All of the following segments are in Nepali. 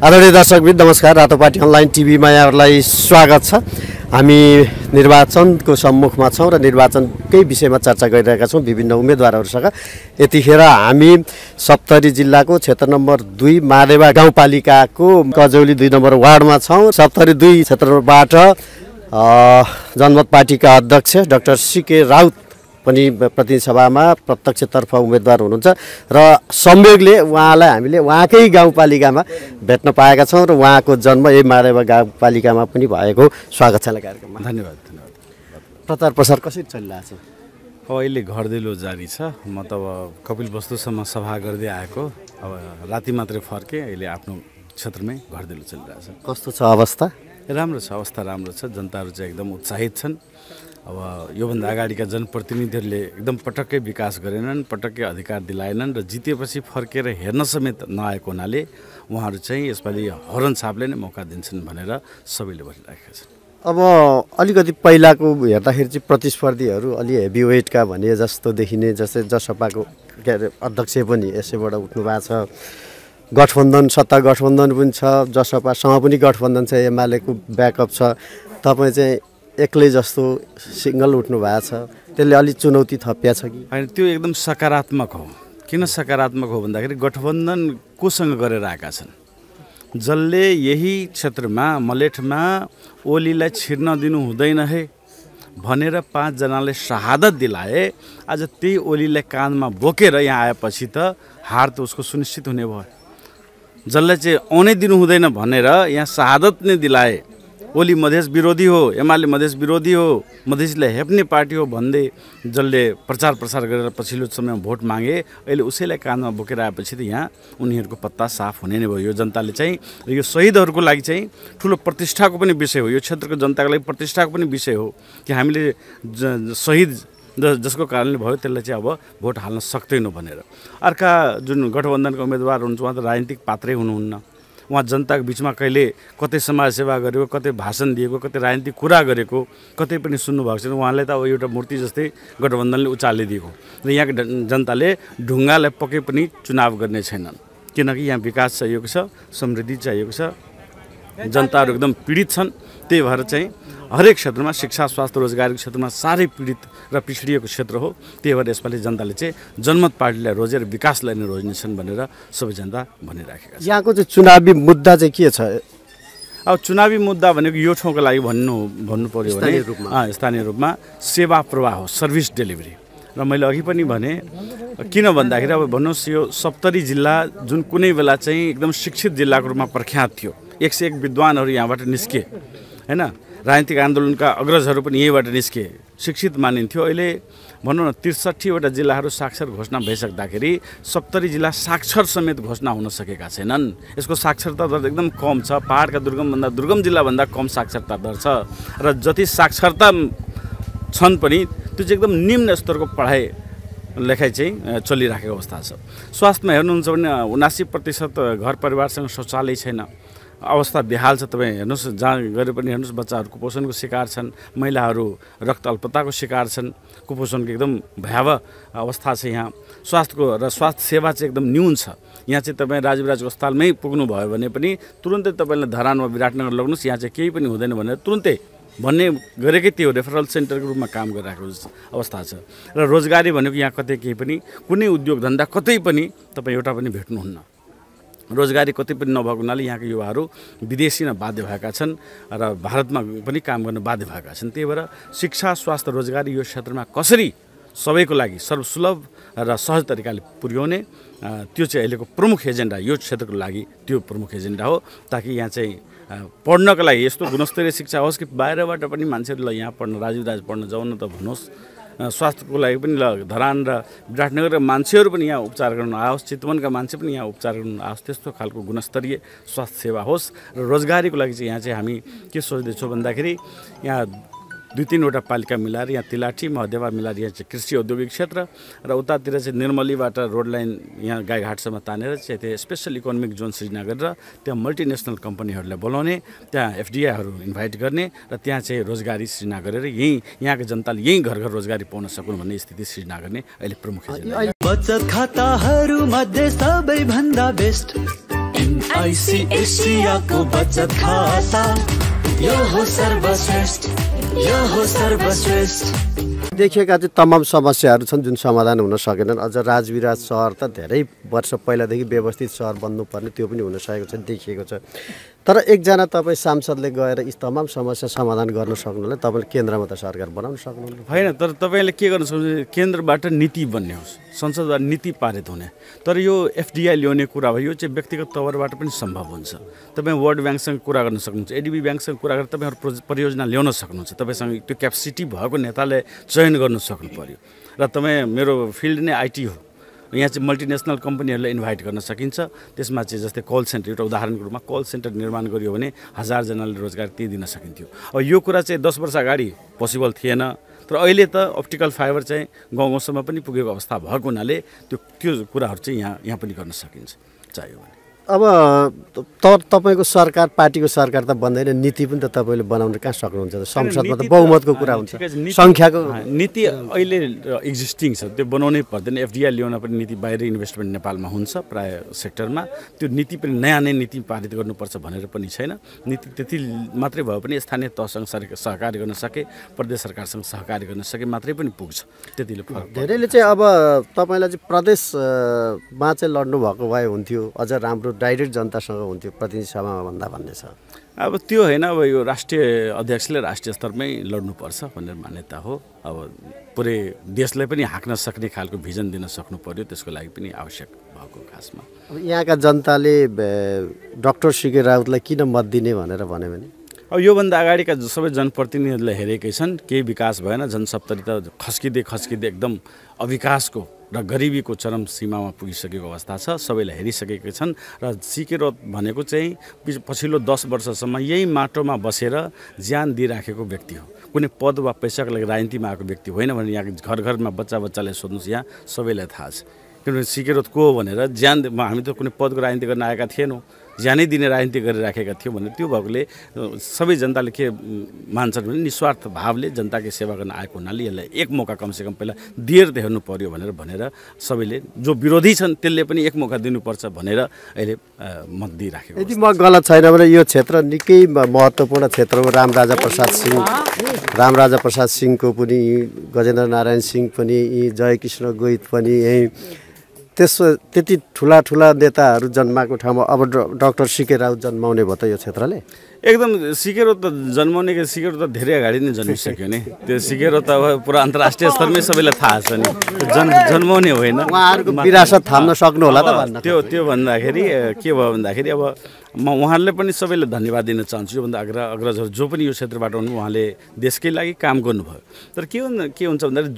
आदरणीय दर्शकवृन्द नमस्कार। रातोपाटी अनलाइन टिभीमा यहाँहरूलाई स्वागत छ। हामी निर्वाचनको सम्मुखमा छौँ र निर्वाचनकै विषयमा चर्चा गरिरहेका छौँ विभिन्न उम्मेदवारहरूसँग। यतिखेर हामी सप्तरी जिल्लाको क्षेत्र नम्बर 2 मादेवा गाउँपालिकाको कजौली 2 नम्बर वार्डमा छौँ। सप्तरी 2 क्षेत्रबाट जनमत पार्टीका अध्यक्ष डाक्टर सीके राउत पनि प्रतिनिधि सभामा प्रत्यक्षतर्फ उम्मेदवार हुनुहुन्छ र संयोगले उहाँलाई हामीले उहाँकै गाउँपालिकामा भेट्न पाएका छौँ र उहाँको जन्म यही मादेवा गाउँपालिकामा पनि भएको स्वागत छ कार्यक्रममा। धन्यवाद। प्रचार प्रसार कसरी चलिरहेको छ? अहिले घरदैलो जारी छ। म त अब कपिल वस्तुसम्म सभा गर्दै आएको, अब राति मात्रै फर्केँ। अहिले आफ्नो क्षेत्रमै घरदैलो चलिरहेछ। कस्तो छ अवस्था? राम्रो छ, अवस्था राम्रो छ। जनताहरू चाहिँ एकदम उत्साहित छन्। अब योभन्दा अगाडिका जनप्रतिनिधिहरूले एकदम पटक्कै विकास गरेनन्, पटक्कै अधिकार दिलाएनन् र जितेपछि फर्केर हेर्न समेत नआएको हुनाले उहाँहरू चाहिँ यसपालि हरन छापले नै मौका दिन्छन् भनेर सबैले भनिराखेका छन्। अब अलिकति पहिलाको हेर्दाखेरि चाहिँ प्रतिस्पर्धीहरू अलि हेभी वेटका भने जस्तो देखिने, जस्तै जसपाको अध्यक्ष पनि यसैबाट उठ्नु भएको छ। गठबन्धन सत्ता गठबन्धन पनि छ, जसपासँग पनि गठबन्धन छ, एमालेको ब्याकअप छ। तपाईँ चाहिँ एक्लै जस्तो सिङ्गल उठ्नु भएको छ, त्यसले अलिक चुनौती थपिया छ कि? होइन, त्यो एकदम सकारात्मक हो। किन सकारात्मक हो भन्दाखेरि गठबन्धन कोसँग गरेर आएका छन्? जसले यही क्षेत्रमा मलेठमा ओलीलाई छिर्न दिनु हुँदैन है भनेर 5 जनाले शहादत दिलाए। आज त्यही ओलीलाई कानमा बोकेर यहाँ आएपछि त हार त उसको सुनिश्चित हुने भयो। जसलाई चाहिँ आउनै दिनु हुँदैन भनेर यहाँ शहादत नै दिलाए। ओली मधेस विरोधी हो, एमाले मधेस विरोधी हो, मधेसलाई हेप्ने पार्टी हो भन्दै जसले प्रचार प्रसार गरेर पछिल्लो समयमा भोट मागे, अहिले उसैलाई कानमा बोकेर आएपछि त यहाँ उनीहरूको पत्ता साफ हुने नै भयो। यो जनताले चाहिँ र यो शहीदहरूको लागि चाहिँ ठुलो प्रतिष्ठाको पनि विषय हो। यो क्षेत्रको जनताको लागि प्रतिष्ठाको पनि विषय हो कि हामीले शहीद जसको कारणले भयो त्यसलाई चाहिँ अब भोट हाल्न सक्दैनौँ भनेर। अर्का जुन गठबन्धनको उम्मेदवार हुनुहुन्छ उहाँ त राजनीतिक पात्रै हुनुहुन्न। उहाँ जनताको बिचमा कहिले कतै समाजसेवा गरेको, कतै भाषण दिएको, कतै राजनीतिक कुरा गरेको कतै पनि सुन्नुभएको छैन। उहाँलाई त अब एउटा मूर्ति जस्तै गठबन्धनले उचालिदिएको र यहाँको जनताले ढुङ्गालाई पके पनि चुनाव गर्ने छैनन्। किनकि यहाँ विकास चाहिएको छ, समृद्धि चाहिएको छ, जनताहरू एकदम पीडित छन्। त्यही भएर चाहिँ हरेक क्षेत्रमा शिक्षा, स्वास्थ्य, रोजगारीको क्षेत्रमा साह्रै पीडित र पिछडिएको क्षेत्र हो। त्यही भएर यसपालि जनताले चाहिँ जनमत पार्टीलाई रोजेर विकासलाई नै रोज्नेछन् भनेर सबै जनता भनिराखेका छन्। यहाँको चाहिँ चुनावी मुद्दा चाहिँ के छ? अब चुनावी मुद्दा भनेको यो ठाउँको लागि भन्नु पर्यो भने स्थानीय रूपमा सेवा प्रवाह हो, सर्भिस डेलिभरी। र मैले अघि पनि भने किन भन्दाखेरि अब भन्नुहोस् यो सप्तरी जिल्ला जुन कुनै बेला चाहिँ एकदम शिक्षित जिल्लाको रूपमा प्रख्यात थियो, 101 विद्वानहरू यहाँबाट निस्के हैन, राजनीतिक आन्दोलनका अग्रजहरू पनि यहीँबाट निस्के, शिक्षित मानिन्थ्यो। अहिले भनौँ न 63वटा जिल्लाहरू साक्षर घोषणा भइसक्दाखेरि सप्तरी जिल्ला साक्षर समेत घोषणा हुन सकेका छैनन्। यसको साक्षरता दर एकदम कम छ। पहाडका दुर्गमभन्दा दुर्गम जिल्लाभन्दा कम साक्षरता दर छ र जति साक्षरता छन् पनि त्यो चाहिँ एकदम निम्न स्तरको पढाइ लेखाइ चाहिँ चलिराखेको अवस्था छ। स्वास्थ्यमा हेर्नुहुन्छ भने 79% घर परिवारसँग शौचालय छैन, अवस्था बेहाल छ। तपाईँ हेर्नुहोस्, जहाँ गरे पनि हेर्नुहोस्, बच्चाहरू कुपोषणको शिकार छन्, महिलाहरू रक्त अल्पताको शिकार छन्, कुपोषणको एकदम भयावह अवस्था छ यहाँ। स्वास्थ्यको र स्वास्थ्य सेवा चाहिँ एकदम न्यून छ। यहाँ चाहिँ तपाईँ राजीवराज अस्पतालमै पुग्नु भयो भने पनि तुरुन्तै तपाईँले धरान वा विराटनगर लग्नुहोस्, यहाँ चाहिँ केही पनि हुँदैन भनेर तुरुन्तै भन्ने गरेकै त्यो रेफरल सेन्टरको रूपमा काम गरिरहेको अवस्था छ। र रोजगारी भनेको यहाँ कतै केही पनि, कुनै उद्योग धन्दा कतै पनि तपाईँ एउटा पनि भेट्नुहुन्न। रोजगारी कतै पनि नभएको हुनाले यहाँका युवाहरू विदेशी न बाध्य भएका छन् र भारतमा पनि काम गर्न बाध्य भएका छन्। त्यही भएर शिक्षा, स्वास्थ्य, रोजगारी यो क्षेत्रमा कसरी सबैको लागि सर्वसुलभ र सहज तरिकाले पुर्याउने, त्यो चाहिँ अहिलेको प्रमुख एजेन्डा, यो क्षेत्रको लागि त्यो प्रमुख एजेन्डा हो। ताकि यहाँ चाहिँ पढ्नको लागि यस्तो गुणस्तरीय शिक्षा होस् कि बाहिरबाट पनि मान्छेहरूलाई यहाँ पढ्न, राजीवराज पढ्न जाउन त भन्नुहोस्, स्वास्थ्यको लागि पनि धरान र विराटनगरका मान्छेहरू पनि यहाँ उपचार गर्न आओस्, चितवनका मान्छे पनि यहाँ उपचार गर्न आओस्, त्यस्तो खालको गुणस्तरीय स्वास्थ्य सेवा होस्। र रोजगारीको लागि चाहिँ यहाँ चाहिँ हामी के सोच्दैछौँ भन्दाखेरि यहाँ 2-3वटा पालिका मिलाएर यहाँ तिलाठी, महदेवा मिलाएर यहाँ चाहिँ कृषि औद्योगिक क्षेत्र र उतातिर चाहिँ निर्मलीबाट रोड लाइन यहाँ गाईघाटसम्म तानेर चाहिँ त्यहाँ स्पेसल इकोनोमिक जोन सृजना गरेर त्यहाँ मल्टिनेसनल कम्पनीहरूलाई बोलाउने, त्यहाँ एफडिआईहरू इन्भाइट गर्ने र त्यहाँ चाहिँ रोजगारी सृजना गरेर यहाँको जनताले यहीँ घर घर रोजगारी पाउन सकुन् भन्ने स्थिति सृजना गर्ने अहिले प्रमुख एजेन्डा। बचत खाताहरू मध्ये सबैभन्दा बेस्ट एनआईसी एसियाको बचत खाता, यो हो सर्वश्रेष्ठ, यो हो सर्वश्रेष्ठ। देखिएका चाहिँ तमाम समस्याहरू छन् जुन समाधान हुन सकेनन्। अझ राजविराज सहर त धेरै वर्ष पहिलादेखि व्यवस्थित सहर बन्नुपर्ने त्यो पनि हुन सकेको छ, देखिएको छ। तर एकजना तपाईँ सांसदले गएर यी तमाम समस्या समाधान गर्न सक्नुलाई तपाईँले केन्द्रमा त सरकार बनाउन सक्नुहुन्न होइन। तर तपाईँले के गर्न सक्नुहुन्छ, केन्द्रबाट नीति बन्ने होस्, संसदबाट नीति पारित हुने। तर यो एफडिआई ल्याउने कुरा भयो, यो चाहिँ व्यक्तिगत तवरबाट पनि सम्भव हुन्छ। तपाईँ वर्ल्ड ब्याङ्कसँग कुरा गर्न सक्नुहुन्छ, एडिबी ब्याङ्कसँग कुरा गरेर तपाईँहरू परियोजना ल्याउन सक्नुहुन्छ। तपाईँसँग त्यो क्यापेसिटी भएको नेताले चयन गर्नु सक्नु पर्यो। र तपाईँ मेरो फिल्ड नै आइटी हो, यहाँ चाहिँ मल्टिनेसनल कम्पनीहरूलाई इन्भाइट गर्न सकिन्छ। त्यसमा चाहिँ जस्तै कल सेन्टर, एउटा उदाहरणको रूपमा कल सेन्टर निर्माण गरियो भने 1000जनाले रोजगार त्यही दिन सकिन्थ्यो। अब यो कुरा चाहिँ 10 वर्ष अगाडि पोसिबल थिएन। तर अहिले त अप्टिकल फाइबर चाहिँ गाउँ गाउँसम्म पनि पुगेको अवस्था भएको हुनाले त्यो कुराहरू चाहिँ यहाँ पनि गर्न सकिन्छ चाहियो भने। अब तपाईँको सरकार, पार्टीको सरकार त बन्दैन, नीति पनि त तपाईँले बनाउन कहाँ सक्नुहुन्छ? संसदमा त बहुमतको कुरा हुन्छ, सङ्ख्याको नीति अहिले एक्जिस्टिङ छ, त्यो बनाउनै पर्दैन। एफडिआई ल्याउन पनि नीति, बाहिर इन्भेस्टमेन्ट नेपालमा हुन्छ प्राय सेक्टरमा, त्यो नीति पनि नयाँ नीति पारित गर्नुपर्छ भनेर पनि छैन। नीति त्यति मात्रै भयो पनि स्थानीय तहसँग सहकार्य गर्न सके, प्रदेश सरकारसँग सहकार्य गर्न सके मात्रै पनि पुग्छ, त्यतिले फरक। धेरैले चाहिँ अब तपाईँलाई चाहिँ प्रदेशमा चाहिँ लड्नु भएको भए हुन्थ्यो, अझ राम्रो डाइरेक्ट जनतासँग हुन्थ्यो प्रतिनिधि सभामा भन्दा भन्ने छ। अब त्यो होइन, अब यो राष्ट्रिय अध्यक्षले राष्ट्रिय स्तरमै लड्नुपर्छ भनेर मान्यता हो। अब पुरै देशलाई पनि हाँक्न सक्ने खालको भिजन दिन सक्नु पर्यो, त्यसको लागि पनि आवश्यक भएको खासमा। अब यहाँका जनताले डाक्टर सीके राउतलाई किन मत दिने भनेर भन्यो भने, अब योभन्दा अगाडिका सबै जनप्रतिनिधिहरूले हेरेकै छन्, केही विकास भएन। जनसप्तरी त खस्किँदै एकदम अविकासको र गरिबीको चरम सीमामा पुगिसकेको अवस्था छ, सबैले हेरिसकेका छन्। र सीके राउत भनेको चाहिँ पछिल्लो 10 वर्षसम्म यही माटोमा बसेर ज्यान दिइराखेको व्यक्ति हो। कुनै पद वा पैसाको लागि राजनीतिमा आएको व्यक्ति होइन भने यहाँ घर घरमा बच्चालाई सोध्नुहोस्, यहाँ सबैलाई थाहा छ। किनभने सीके राउत को हो भनेर ज्यान, हामी त कुनै पदको राजनीति गर्न आएका थिएनौँ, ज्यानै दिने राजनीति गरिराखेका थियौँ भने त्यो भएकोले सबै जनताले के मान्छन् भने निस्वार्थ भावले जनताको सेवा गर्न आएको हुनाले यसलाई एक मौका कमसेकम पहिला दिएर हेर्नु पर्यो भनेर सबैले, जो विरोधी छन् त्यसले पनि एक मौका दिनुपर्छ भनेर अहिले मत दिइराखेको। यदि म गलत छैन भने यो क्षेत्र निकै महत्त्वपूर्ण क्षेत्र हो। रामराजा प्रसाद सिंहको पनि, गजेन्द्र नारायण सिंह पनि, जयकृष्ण गोहित पनि यहीँ, त्यति ठुला नेताहरू जन्माएको ठाउँमा अब डाक्टर सीके राउत जन्माउने भयो त यो क्षेत्रले? एकदम सीके राउत त जन्माउने, सीके राउत त धेरै अगाडि नै जन्मिसक्यो नि। त्यो सीके राउत अब पुरा अन्तर्राष्ट्रिय स्तरमै सबैलाई थाहा छ नि, जन्माउने होइन। उहाँहरूको विरासत थाम्न सक्नु होला त भन्न। त्यो भन्दाखेरि के भयो भन्दाखेरि अब म उहाँहरूले पनि सबैले धन्यवाद दिन चाहन्छु। योभन्दा अग्रजहरू जो पनि यो क्षेत्रबाट हुनु, उहाँले देशकै लागि काम गर्नुभयो। तर के हुन्छ भन्दाखेरि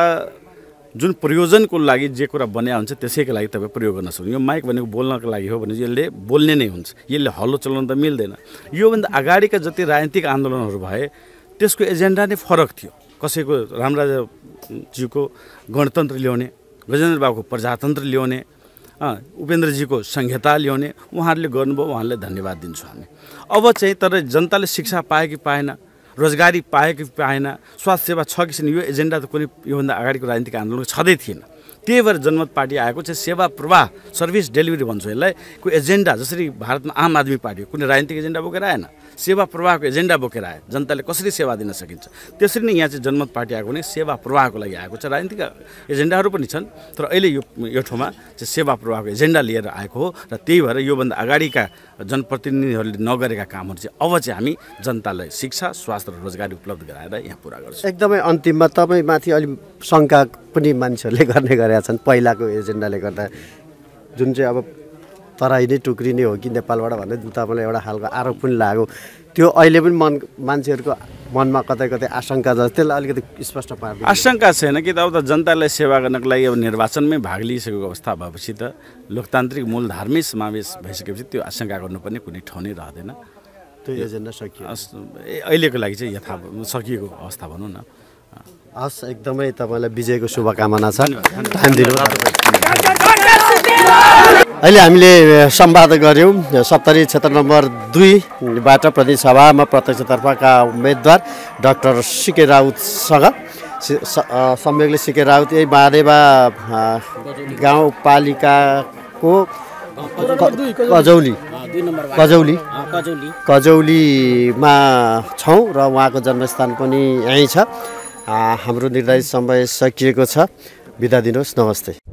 जुन प्रयोजनको लागि जे कुरा बन्या हुन्छ त्यसैको लागि तपाईँ प्रयोग गर्न सक्नु। यो माइक भनेको बोल्नको लागि हो भने यसले बोल्ने नै हुन्छ, यसले हल्लो चलाउन त मिल्दैन। योभन्दा अगाडिका जति राजनीतिक आन्दोलनहरू भए त्यसको एजेन्डा नै फरक थियो। कसैको रामराजाजीको गणतन्त्र ल्याउने, गजेन्द्र बाबुको प्रजातन्त्र ल्याउने, उपेन्द्रजीको संहिता ल्याउने, उहाँहरूले गर्नुभयो, उहाँलाई धन्यवाद दिन्छौँ हामी। अब चाहिँ तर जनताले शिक्षा पाए कि पाएन, रोजगारी पाए कि पाएन, स्वास्थ्य सेवा छ कि छैन, यो एजेन्डा त कुनै योभन्दा अगाडिको राजनीतिक आन्दोलन छँदै थिएन। त्यही भएर जनमत पार्टी आएको चाहिँ सेवा प्रवाह, सर्भिस डेलिभरी भन्छौँ यसलाई, को एजेन्डा। जसरी भारतमा आम आदमी पार्टी कुनै राजनीतिक एजेन्डा बोकेर आएन, सेवा प्रवाहको एजेन्डा बोकेर आयो। जनताले कसरी सेवा दिन सकिन्छ, त्यसरी नै यहाँ चाहिँ जनमत पार्टी आएको भने सेवा प्रवाहको लागि आएको छ। राजनीतिक एजेन्डाहरू पनि छन्, तर अहिले यो ठाउँमा चाहिँ सेवा प्रवाहको एजेन्डा लिएर आएको हो। र त्यही भएर योभन्दा अगाडिका जनप्रतिनिधिहरूले नगरेका कामहरू चाहिँ अब चाहिँ हामी जनतालाई शिक्षा, स्वास्थ्य र रोजगारी उपलब्ध गराएर यहाँ पुरा गर्छौँ। एकदमै अन्तिममा तपाईँमाथि अलिक शङ्का पनि मान्छेहरूले गर्ने गरेका छन् पहिलाको एजेन्डाले गर्दा, जुन चाहिँ अब तराई नै टुक्रिने हो कि नेपालबाट भन्ने तपाईँलाई एउटा खालको आरोप पनि लाग्यो। त्यो अहिले पनि मान्छेहरूको मनमा कतै आशंका छ, त्यसलाई अलिकति स्पष्ट पार्नु। आशंका छैन कि अब त जनतालाई सेवा गर्नको लागि अब निर्वाचनमै भाग लिइसकेको अवस्था भएपछि त लोकतान्त्रिक मूलधारमै समावेश भइसकेपछि त्यो आशंका गर्नुपर्ने कुनै ठाउँ नै रहँदैन। त्यो एजेन्डा सकियो अहिलेको लागि चाहिँ सकिएको अवस्था भनौँ न। हस्, एकदमै तपाईँलाई विजयको शुभकामना छ। टाइम दिनुभयो। अहिले हामीले संवाद गऱ्यौँ 70 क्षेत्र नम्बर 2बाट प्रतिनिधि सभामा प्रत्यक्षतर्फका उम्मेदवार डाक्टर सीके राउतसँग। संयोगले सीके राउत यही महादेवा गाउँपालिकाको कजौली कजौली कजौली कजौलीमा छौँ र उहाँको जन्मस्थान पनि यहीँ छ। हाम्रो निर्धारित समय सकिएको छ। बिदा दिनुहोस्, नमस्ते।